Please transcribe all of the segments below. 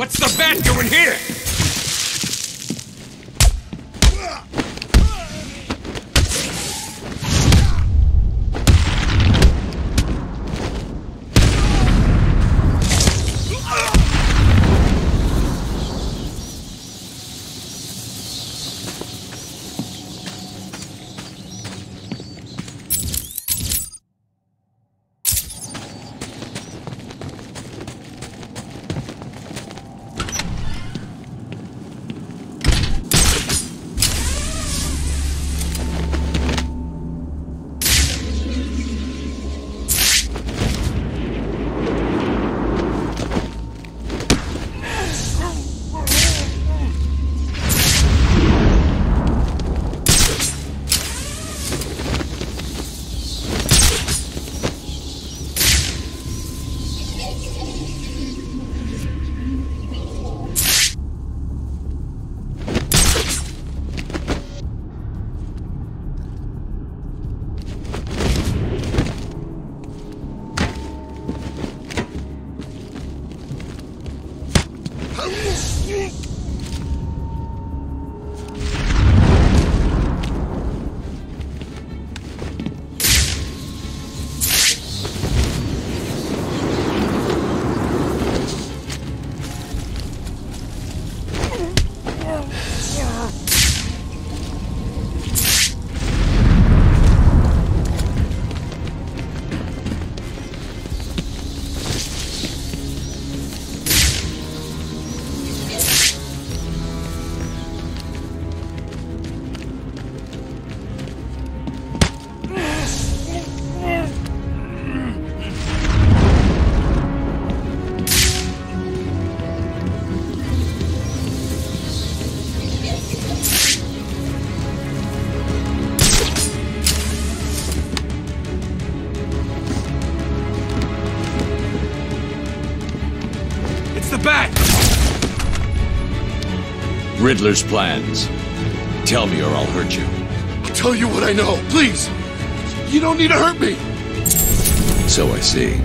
What's the bat doing here? Riddler's plans. Tell me or I'll hurt you. I'll tell you what I know, please! You don't need to hurt me! So I see.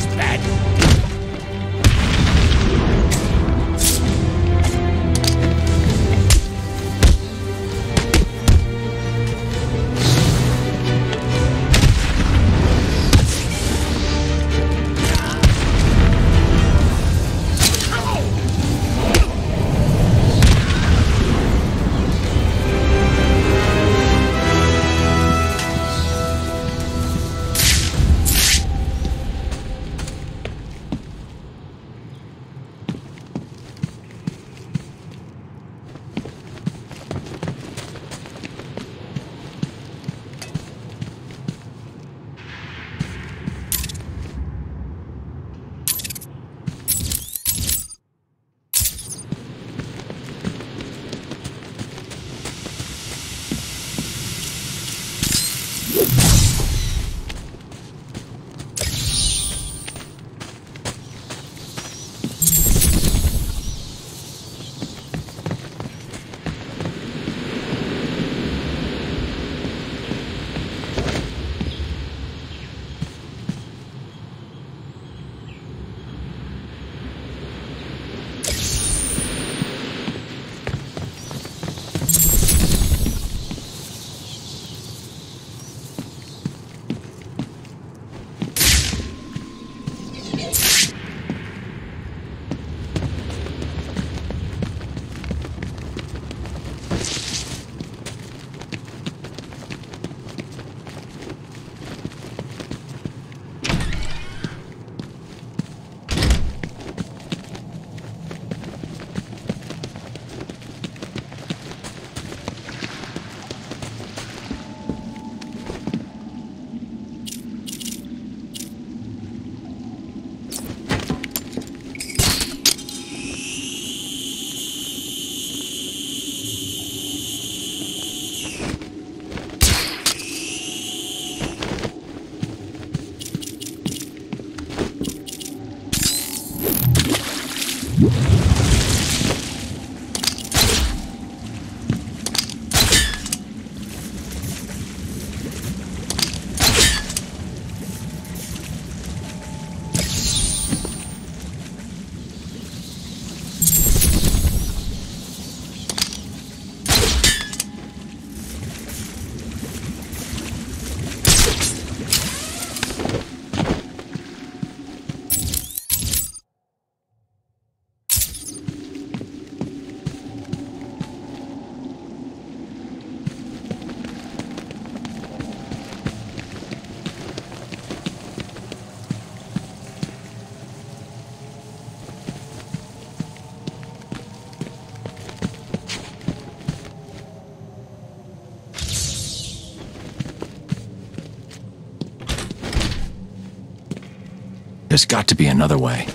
this bad. There's got to be another way.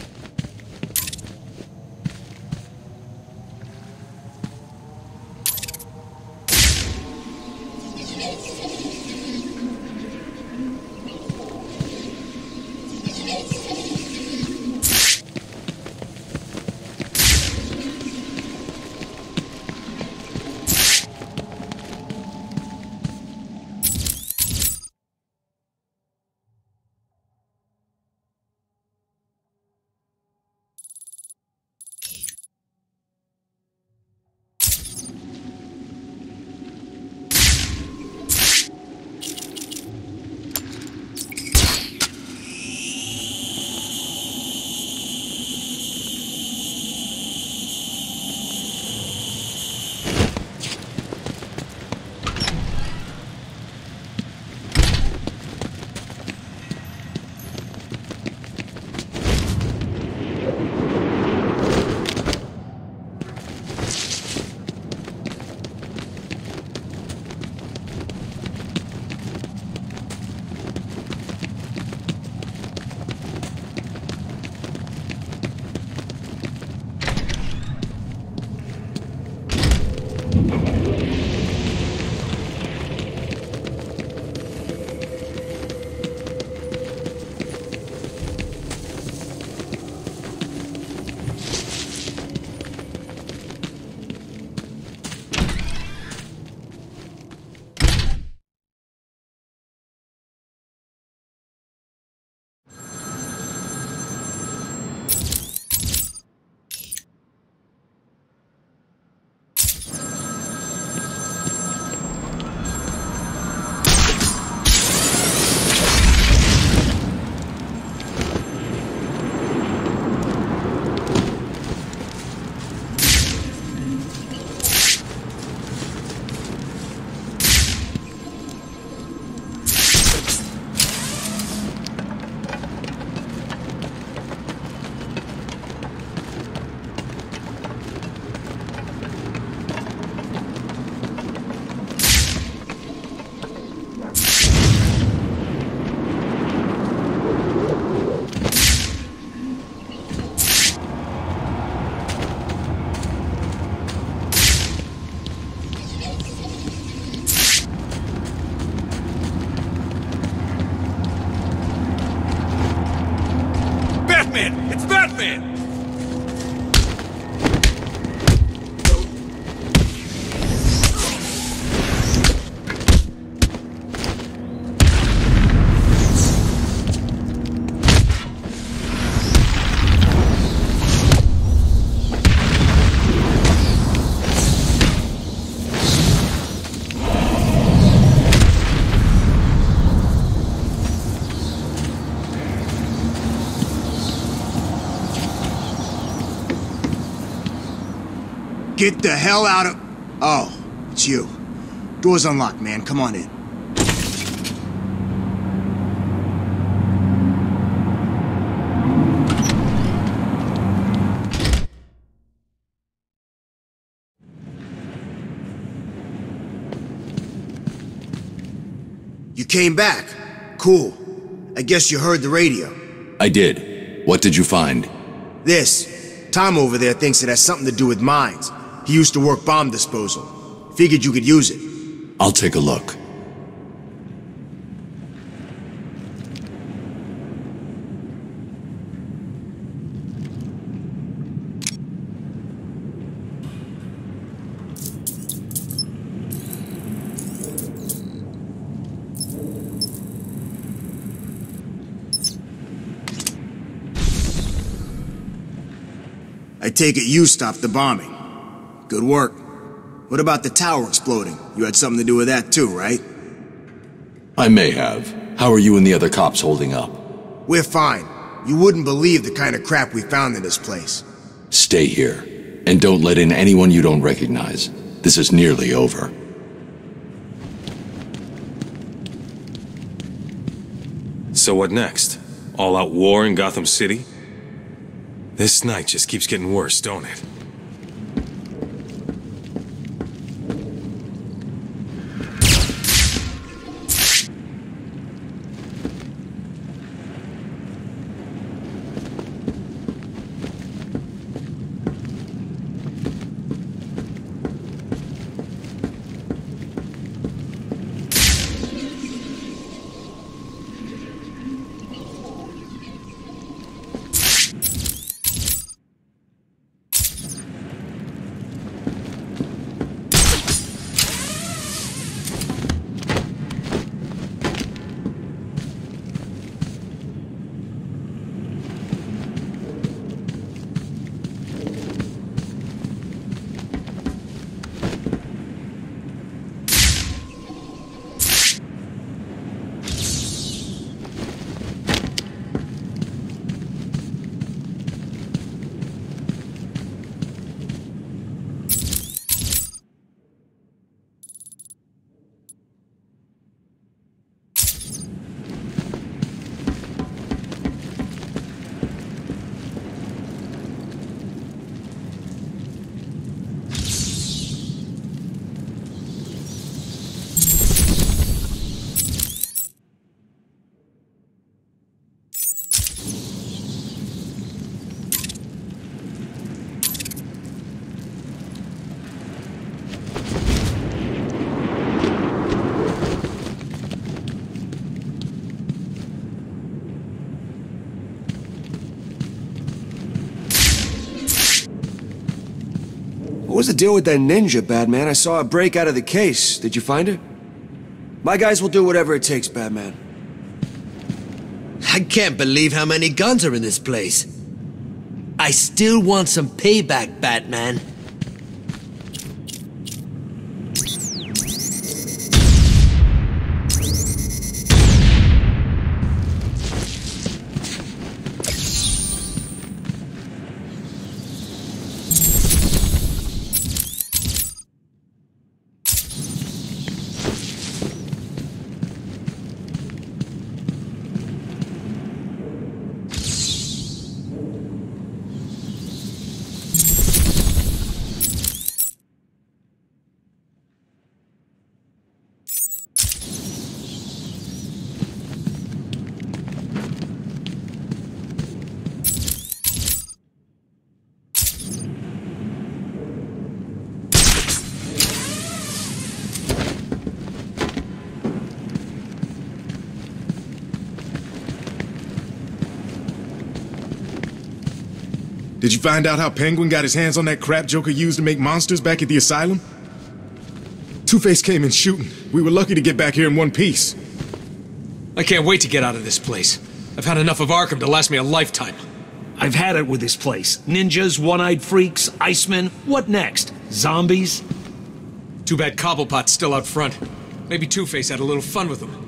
Batman! It's Batman! Get the hell out of... Oh, it's you. Door's unlocked, man. Come on in. You came back. Cool. I guess you heard the radio. I did. What did you find? This. Tom over there thinks it has something to do with mines. He used to work bomb disposal. Figured you could use it. I'll take a look. I take it you stopped the bombing. Good work. What about the tower exploding? You had something to do with that too, right? I may have. How are you and the other cops holding up? We're fine. You wouldn't believe the kind of crap we found in this place. Stay here. And don't let in anyone you don't recognize. This is nearly over. So what next? All-out war in Gotham City? This night just keeps getting worse, don't it? What was the deal with that ninja, Batman? I saw it break out of the case. Did you find it? My guys will do whatever it takes, Batman. I can't believe how many guns are in this place. I still want some payback, Batman. Did you find out how Penguin got his hands on that crap Joker used to make monsters back at the asylum? Two-Face came in shooting. We were lucky to get back here in one piece. I can't wait to get out of this place. I've had enough of Arkham to last me a lifetime. I've had it with this place. Ninjas, one-eyed freaks, Icemen. What next? Zombies? Too bad Cobblepot's still out front. Maybe Two-Face had a little fun with him.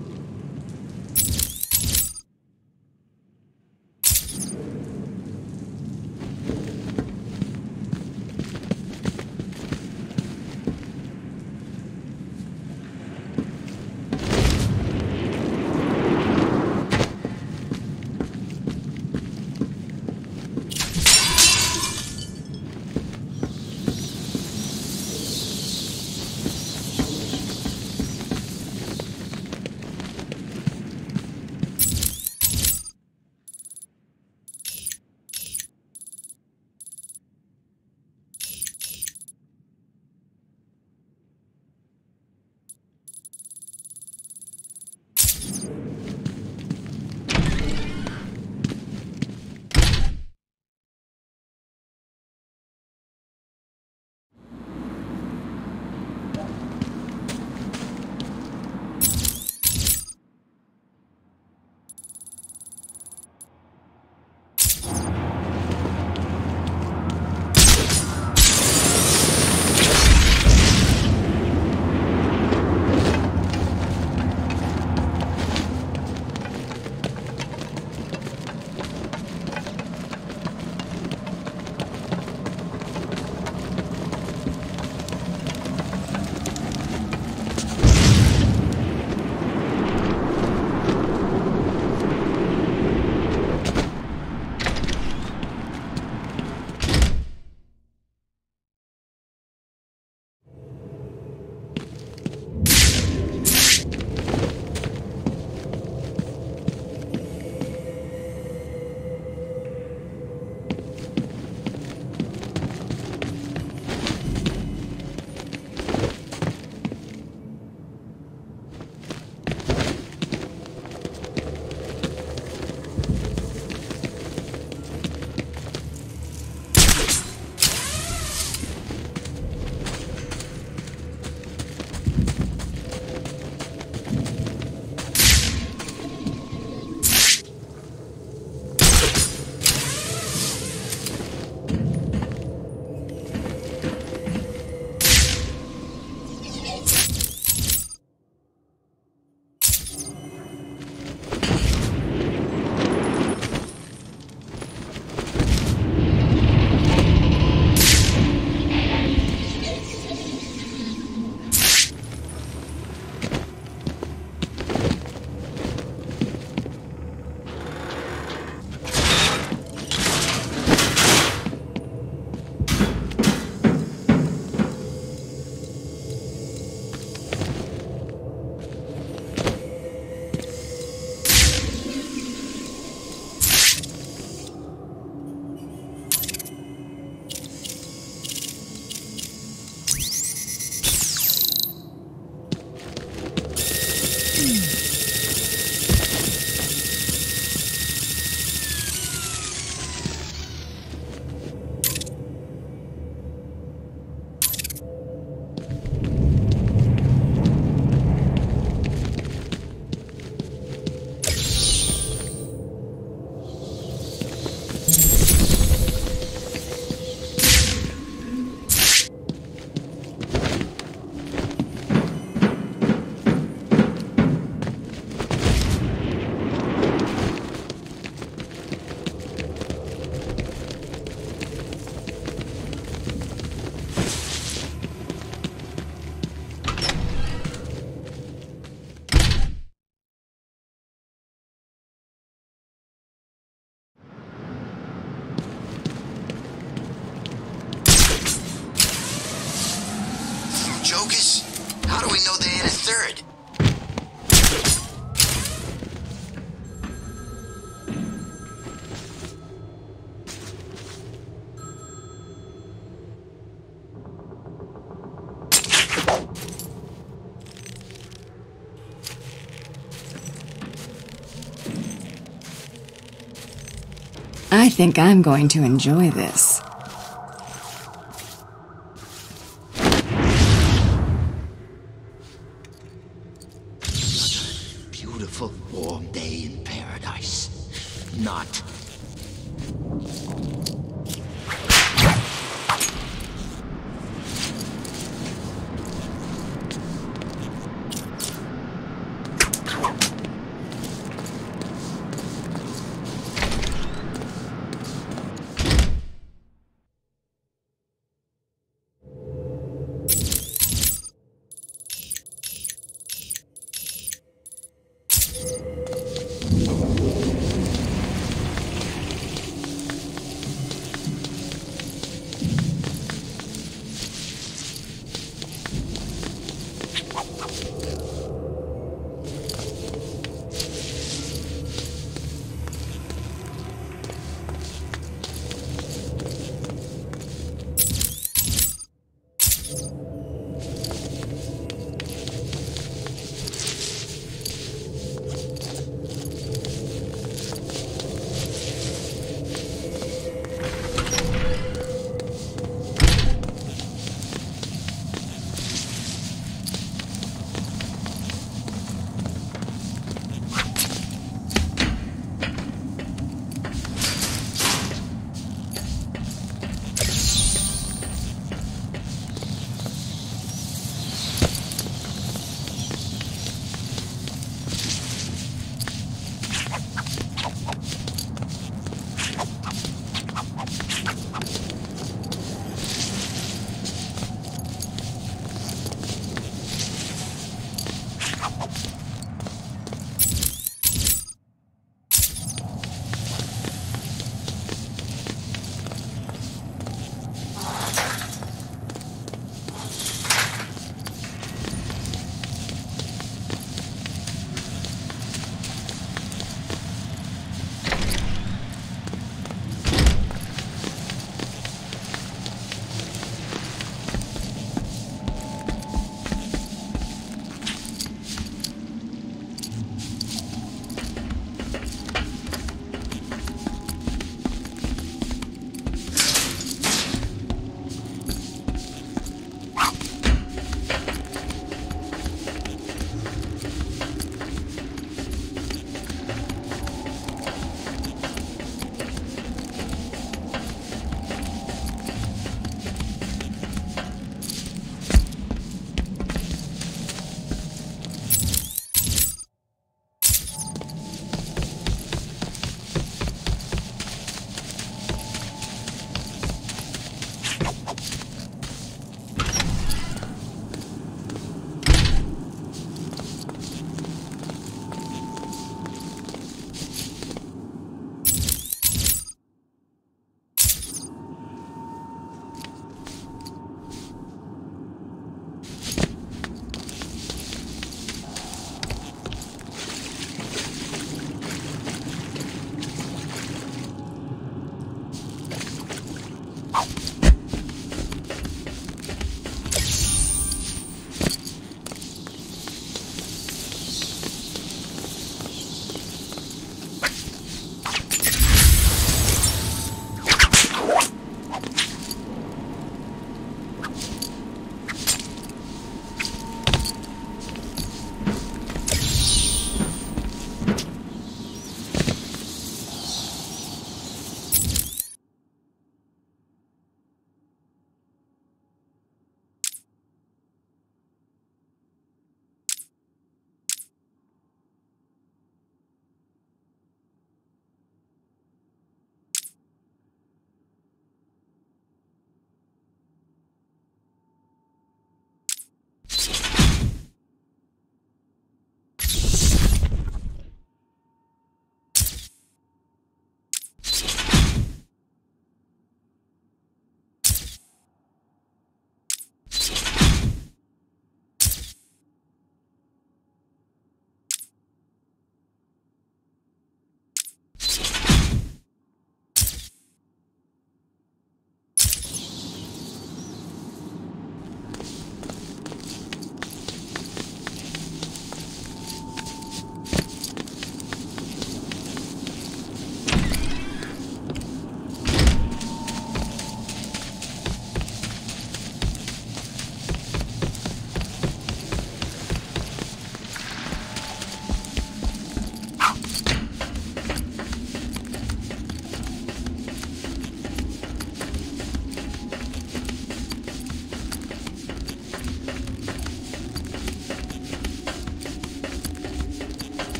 Jokers? How do we know they ain't a third? I think I'm going to enjoy this. Beautiful warm day in paradise. Not.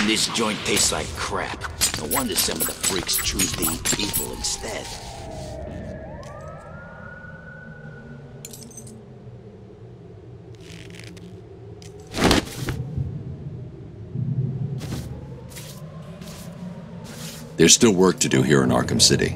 This joint tastes like crap. No wonder some of the freaks choose to eat people instead. There's still work to do here in Arkham City.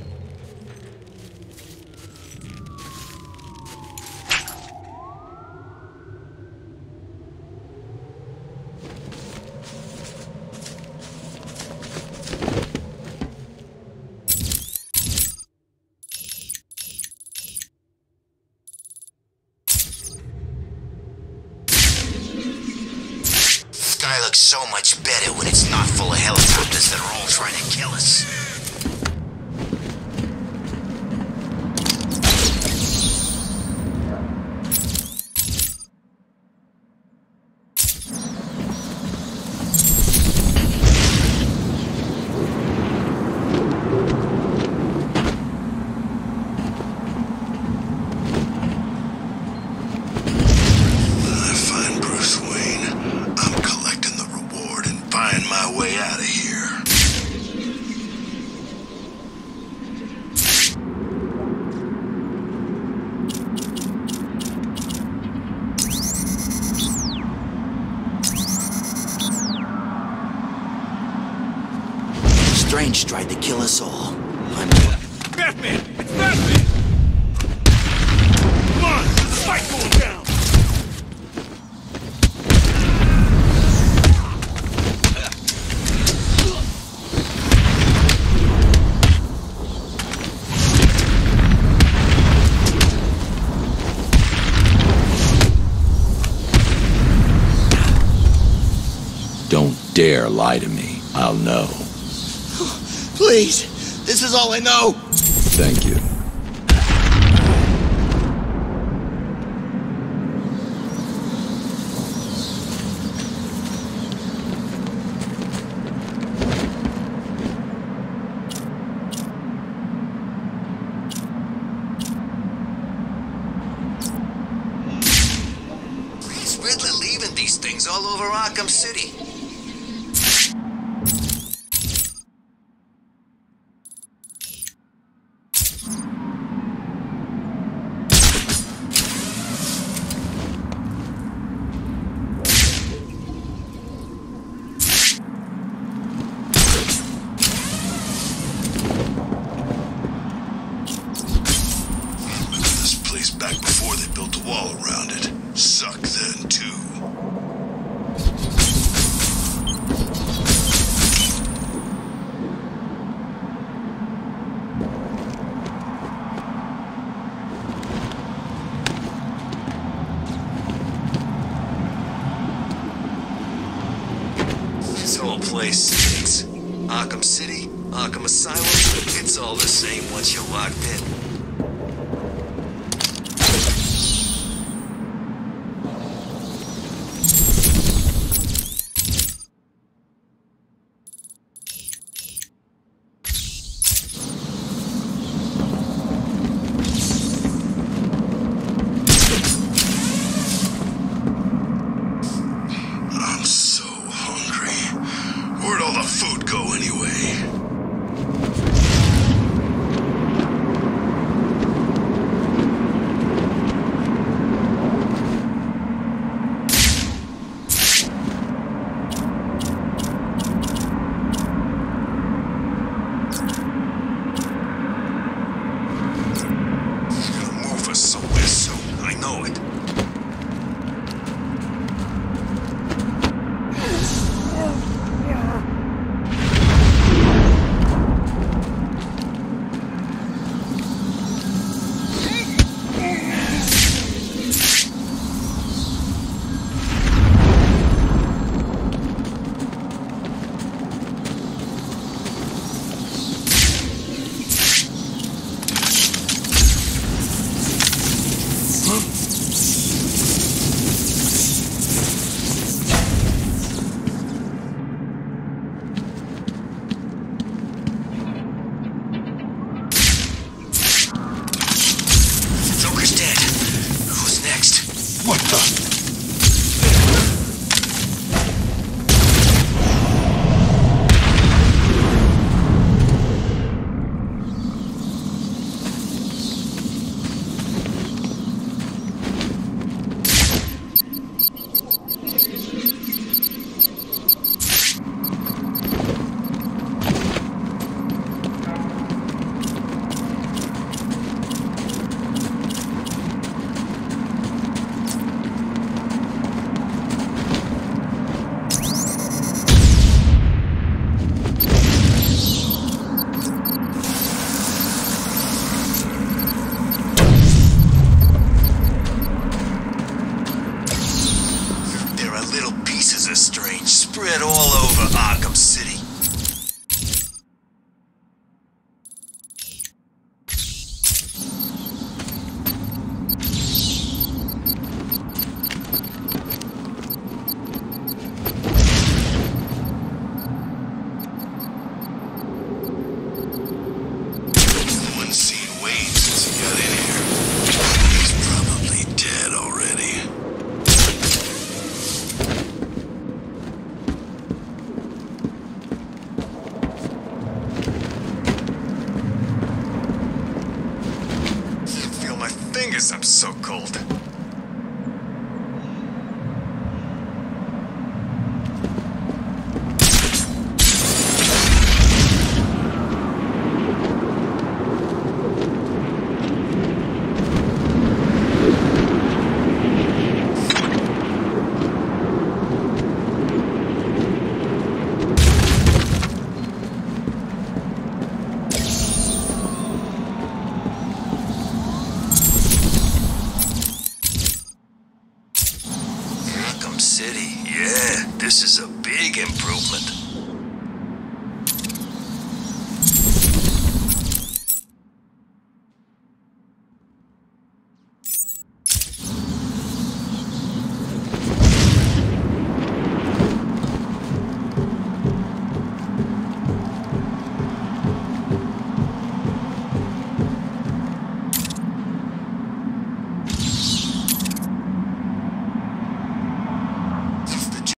Sky looks so much better when it's not full of helicopters that are all trying to kill us. Strange tried to kill us all. Batman! It's Batman! Come on! There's a fight going down! Don't dare lie to me. I'll know. Please! This is all I know! Thank you. He's really leaving these things all over Arkham City. Back before they built a wall around it. Suck then, too. This whole place stinks. Arkham City, Arkham Asylum, it's all the same once you're locked in. Where'd all the food go anyway? It's gonna move us somewhere soon, I know it. What the? cold. Arkham City, yeah, this is a big improvement.